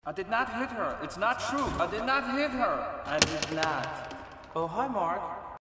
I did not hit her. It's not true. I did not hit her. I did not. Oh, hi, Mark.